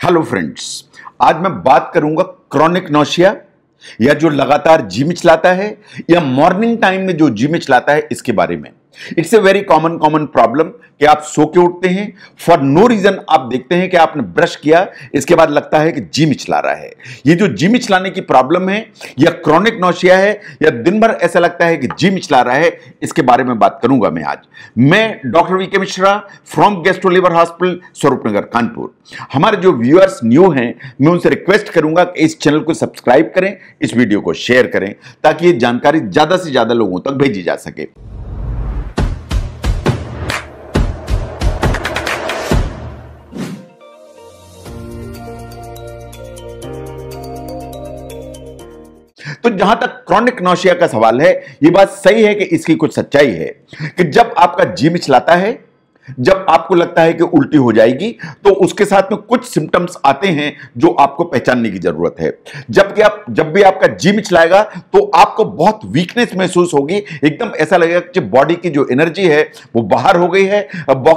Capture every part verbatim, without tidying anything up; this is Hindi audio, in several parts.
हेलो फ्रेंड्स, आज मैं बात करूंगा क्रॉनिक नौशिया या जो लगातार जी मिचलाता है या मॉर्निंग टाइम में जो जी मिचलाता है इसके बारे में। It's a very common common problem कि आप सो के उठते हैं, फॉर नो रीजन आप देखते हैं कि आपने ब्रश किया, इसके बाद लगता है कि जी मिचला रहा है। ये जो जी मिचलाने की प्रॉब्लम है या क्रॉनिक नौशिया है या दिन भर ऐसा लगता है कि जी मिचला रहा है, इसके बारे में बात करूंगा मैं आज। मैं doctor V K Mishra from gastro liver hospital, Swaroopnagar, Kanpur. हमारे जो व्यूअर्स न्यू हैं, मैं उनसे रिक्वेस्ट करूंगा कि इस चैनल को सब्सक्राइब करें, इस वीडियो को शेयर करें ताकि ये जानकारी ज्यादा से ज्यादा लोगों तक भेजी जा सके। तो जहां तक क्रॉनिक नौशिया का सवाल है, यह बात सही है कि इसकी कुछ सच्चाई है कि जब आपका जी मिचलाता है, जब आपको लगता है कि उल्टी हो जाएगी, तो उसके साथ में कुछ सिम्टम्स आते हैं जो आपको पहचानने की जरूरत है। जबकि आप जब भी आपका जी मिचलाएगा तो आपको बहुत वीकनेस महसूस होगी, एकदम ऐसा लगेगा कि बॉडी की जो एनर्जी है वो बाहर हो गई है,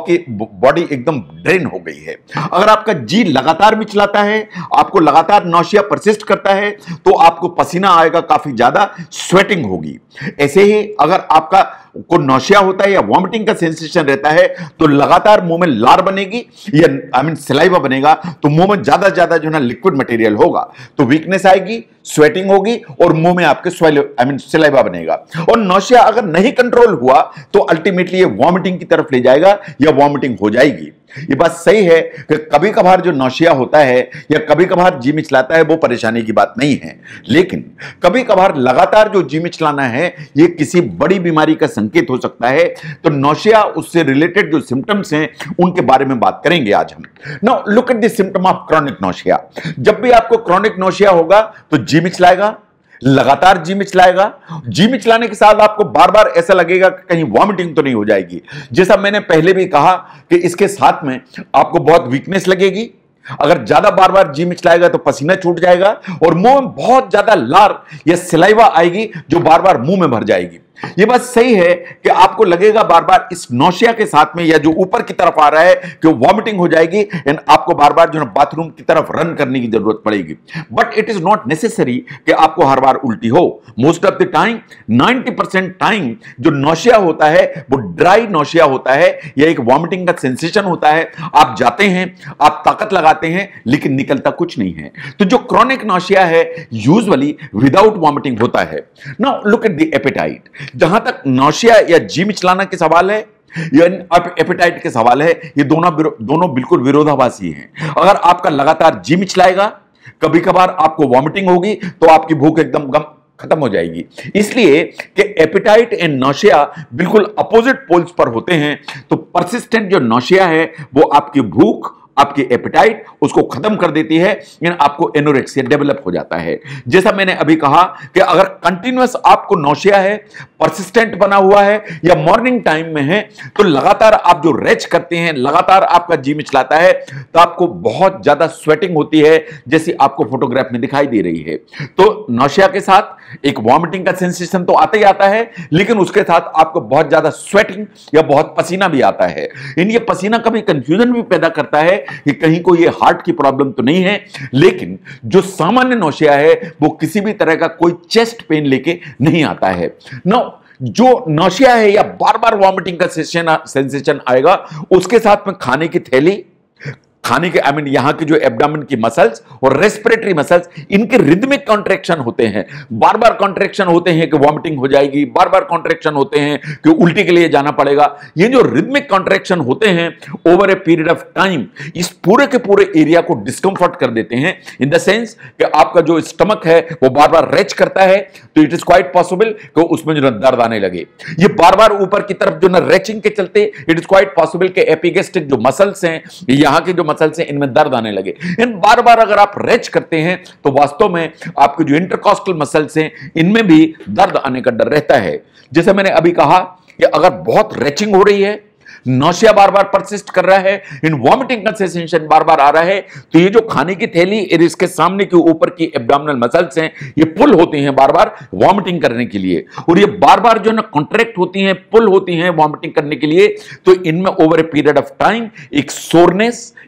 बॉडी एकदम ड्रेन हो गई है। अगर आपका जी लगातार मिचलाता है, आपको लगातार नौशिया परसिस्ट करता है, तो आपको पसीना आएगा, काफी ज्यादा स्वेटिंग होगी। ऐसे ही अगर आपका को नौशिया होता है या वॉमिटिंग का सेंसेशन रहता है, तो लगातार मुंह में लार बनेगी या आई मीन सलाइवा बनेगा, तो मुंह में ज्यादा ज्यादा जो है ना लिक्विड मटेरियल होगा, तो वीकनेस आएगी, स्वेटिंग होगी और मुंह में आपके स्वेल आई मीन सलाइवा बनेगा। और नौशिया अगर नहीं कंट्रोल हुआ तो अल्टीमेटली ये वॉमिटिंग की तरफ ले जाएगा या वॉमिटिंग हो जाएगी। ये बात सही है कि कभी कभार जो नौशिया होता है या कभी कभार जी मिचलाता है वो परेशानी की बात नहीं है, लेकिन कभी कभार लगातार जो जी मिचलाना है ये किसी बड़ी बीमारी का संकेत हो सकता है। तो नौशिया उससे रिलेटेड जो सिम्टम्स हैं उनके बारे में बात करेंगे आज हम। Now look at the symptom of chronic nausea. जब भी आपको क्रॉनिक नौशिया होगा तो जी मिचलाएगा, लगातार जी मिचलाएगा। जी मिचलाने के साथ आपको बार बार ऐसा लगेगा कि कहीं वॉमिटिंग तो नहीं हो जाएगी। जैसा मैंने पहले भी कहा कि इसके साथ में आपको बहुत वीकनेस लगेगी। अगर ज्यादा बार बार जी मिचलाएगा तो पसीना छूट जाएगा और मुंह में बहुत ज्यादा लार या सलाइवा आएगी जो बार बार मुंह में भर जाएगी। यह बात सही है कि आपको लगेगा बार बार इस नौशिया के साथ में या जो ऊपर की तरफ आ रहा है कि वॉमिटिंग हो जाएगी एंड आपको बार बार जो है बाथरूम की तरफ रन करने की जरूरत पड़ेगी। But it is not necessary कि आपको हर बार उल्टी हो। Most of the time ninety percent time जो नौशिया होता है वो ड्राई नौशिया होता है या एक वॉमिटिंग का सेंसेशन होता है। आप जाते हैं, आप ताकत लगाते हैं, लेकिन निकलता कुछ नहीं है। तो जो क्रॉनिक नौशिया है यूजुअली विदाउट वॉमिटिंग होता है। Now look at the appetite. जहां तक नौशिया या जी मिचलाना के सवाल है या एपेटाइट के सवाल है, ये दोनों दोनों बिल्कुल विरोधाभासी हैं। अगर आपका लगातार जी मिचलाएगा, कभी कभार आपको वॉमिटिंग होगी, तो आपकी भूख एकदम गम खत्म हो जाएगी। इसलिए कि एपेटाइट एंड नौशिया बिल्कुल अपोजिट पोल्स पर होते हैं। तो परसिस्टेंट जो नौशिया है वो आपकी भूख, आपकी एपेटाइट उसको खत्म कर देती है, यानी आपको एनोरेक्सिया डेवलप हो जाता है। जैसा मैंने अभी कहा कि अगर कंटिन्यूअस आपको नौशिया है, परसिस्टेंट बना हुआ है या मॉर्निंग टाइम में है, तो लगातार आप जो रेच करते हैं, लगातार आपका जी मिचलाता है, तो आपको बहुत ज्यादा स्वेटिंग होती है जैसी आपको फोटोग्राफ में दिखाई दे रही है। तो नौशिया के साथ एक वॉमिटिंग का सेंसेशन तो आता ही आता है, लेकिन उसके साथ आपको बहुत ज्यादा स्वेटिंग या बहुत पसीना भी आता है। इन ये पसीना कभी कंफ्यूजन भी पैदा करता है कि कहीं को ये हार्ट की प्रॉब्लम तो नहीं है, लेकिन जो सामान्य नौशिया है वो किसी भी तरह का कोई चेस्ट पेन लेके नहीं आता है। नो, जो नौशिया है या बार बार वॉमिटिंग का सेंसेशन आएगा, उसके साथ में खाने की थैली, खाने के आई मीन यहां के जो एब्डामन की मसल्स और रेस्पिरेटरी मसल्स, इनके रिदमिक कॉन्ट्रैक्शन होते हैं। बार बार कॉन्ट्रैक्शन होते हैं कि वॉमिटिंग हो जाएगी, बार बार कॉन्ट्रैक्शन होते हैं कि उल्टी के लिए जाना पड़ेगा। ये जो रिदमिक कॉन्ट्रैक्शन होते हैं over a period of time, इस पूरे के पूरे एरिया को डिस्कंफर्ट कर देते हैं, इन द सेंस कि आपका जो स्टमक है वो बार बार रेच करता है, तो इट इज क्वाइट पॉसिबल कि उसमें जो दर्द आने लगे। ये बार बार ऊपर की तरफ जो ना रेचिंग के चलते इट इज क्वाइट पॉसिबल कि एपिगेस्ट्रिक जो मसल्स हैं, यहां के जो मसल से इनमें दर्द आने लगे। इन बार बार अगर आप रेच करते हैं तो वास्तव में आपके जो इंटरकॉस्टल मसल्स हैं इनमें भी दर्द आने का डर रहता है। जैसे मैंने अभी कहा कि अगर बहुत रेचिंग हो रही है, नौशिया बार बार परसिस्ट कर रहा है, इन वॉमिटिंग का सेंसेशन बार बार आ रहा है, तो ये जो खाने की थैली और इसके सामने के ऊपर की एब्डोमिनल मसल्स हैं, ये पुल होती हैं बार बार वॉमिटिंग करने के लिए, और ये बार बार जो है ना कॉन्ट्रैक्ट होती हैं, पुल होती हैं वॉमिटिंग करने के लिए। तो इनमें over a period of time एक सोरनेस, एक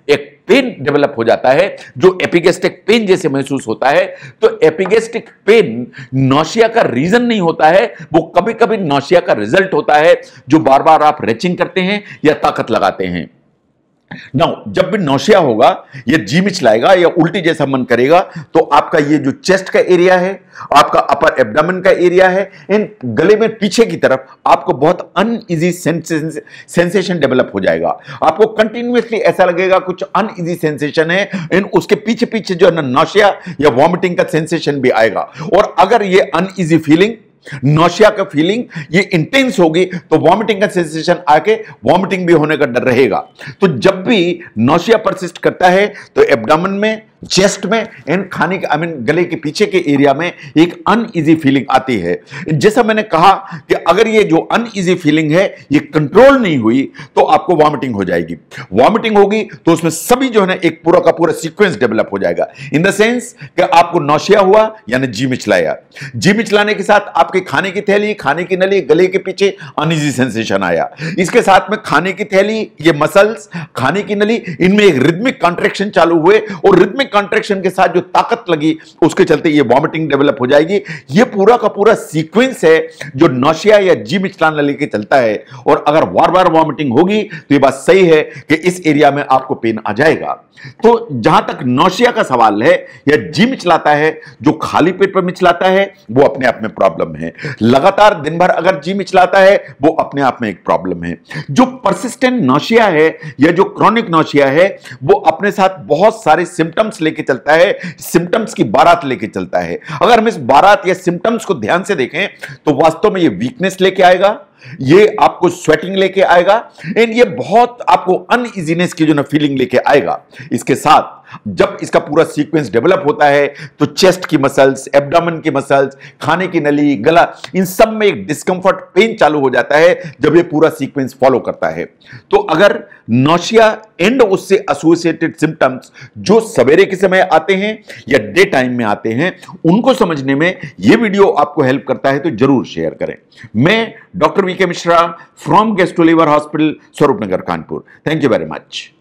पेन डेवलप हो जाता है जो एपिगेस्ट्रिक पेन जैसे महसूस होता है, तो एपिगेस्ट्रिक पेन नौशिया का रीजन नहीं होता है, वो कभी कभी नौशिया का रिजल्ट होता है जो बार बार आप रेचिंग करते हैं या ताकत लगाते हैं। नाउ जब भी नौशिया होगा या जी मिचलाएगा या उल्टी जैसा मन करेगा, तो आपका ये जो चेस्ट का एरिया है, आपका अपर एब्डोमेन का एरिया है, इन गले में पीछे की तरफ आपको बहुत अनइजी सेंसेशन डेवलप हो जाएगा। आपको कंटिन्यूअसली ऐसा लगेगा कुछ अनइजी सेंसेशन है, इन उसके पीछे पीछे जो है ना नौशिया या वॉमिटिंग का सेंसेशन भी आएगा। और अगर ये अनइजी फीलिंग, नौशिया का फीलिंग ये इंटेंस होगी तो वॉमिटिंग का सेंसेशन आके वॉमिटिंग भी होने का डर रहेगा। तो जब भी नौशिया परसिस्ट करता है तो एब्डोमेन में, चेस्ट में एंड खाने के आई मीन गले के पीछे के एरिया में एक अनइजी फीलिंग आती है। जैसा मैंने कहा कि अगर ये जो अनइजी फीलिंग है ये कंट्रोल नहीं हुई तो आपको वॉमिटिंग हो जाएगी। वॉमिटिंग होगी तो उसमें सभी जो है ना एक पूरा का पूरा सीक्वेंस डेवलप हो जाएगा, इन द सेंस कि आपको नौशिया हुआ यानी जी मिचलाया, जी मिचलाने के साथ आपके खाने की थैली, खाने की नली, गले के पीछे अनइजी सेंसेशन आया, इसके साथ में खाने की थैली, ये मसल्स, खाने की नली, इनमें एक रिदमिक कॉन्ट्रैक्शन चालू हुए और रिदमिक कॉन्ट्रैक्शन के साथ जो ताकत लगी उसके चलते ये वॉमिटिंग डेवलप हो जाएगी। ये पूरा का पूरा सीक्वेंस है जो नौशिया या जी मिचलाने लेके चलता है। और अगर बार बार वॉमिटिंग होगी तो ये बात सही है कि इस एरिया में आपको पेन आ जाएगा। तो जहां तक नौशिया का सवाल है या जी मिचलाता है, जो खाली पेट पर मिचलाता है वो अपने आप में प्रॉब्लम है। लगातार दिन भर अगर जी मिचलाता है वो अपने आप में एक प्रॉब्लम है। जो परसिस्टेंट नौशिया है या जो क्रॉनिक नौशिया है वो अपने साथ बहुत सारे सिम्टम्स लेके चलता है, सिम्टम्स की बारात लेके चलता है। अगर हम इस बारात या सिम्टम्स को ध्यान से देखें तो वास्तव में ये वीकनेस लेके आएगा, ये आपको स्वेटिंग लेके आएगा एंड ये बहुत आपको अनइजीनेस की जो ना फीलिंग लेके आएगा। इसके साथ जब इसका पूरा सीक्वेंस डेवलप होता है तो चेस्ट की मसल्स, एब्डोमेन की मसल्स, खाने की नली, गला, इन सब में एक डिस्कंफर्ट, पेन चालू हो जाता है जब ये पूरा सीक्वेंस फॉलो करता है। तो अगर नौशिया एंड उससे एसोसिएटेड सिम्टम्स जो सवेरे के समय आते हैं या डे टाइम में आते हैं, उनको समझने में ये वीडियो आपको हेल्प करता है तो जरूर शेयर करें। मैं doctor V K Mishra from gastro liver hospital, Swaroop Nagar, Kanpur. Thank you very much.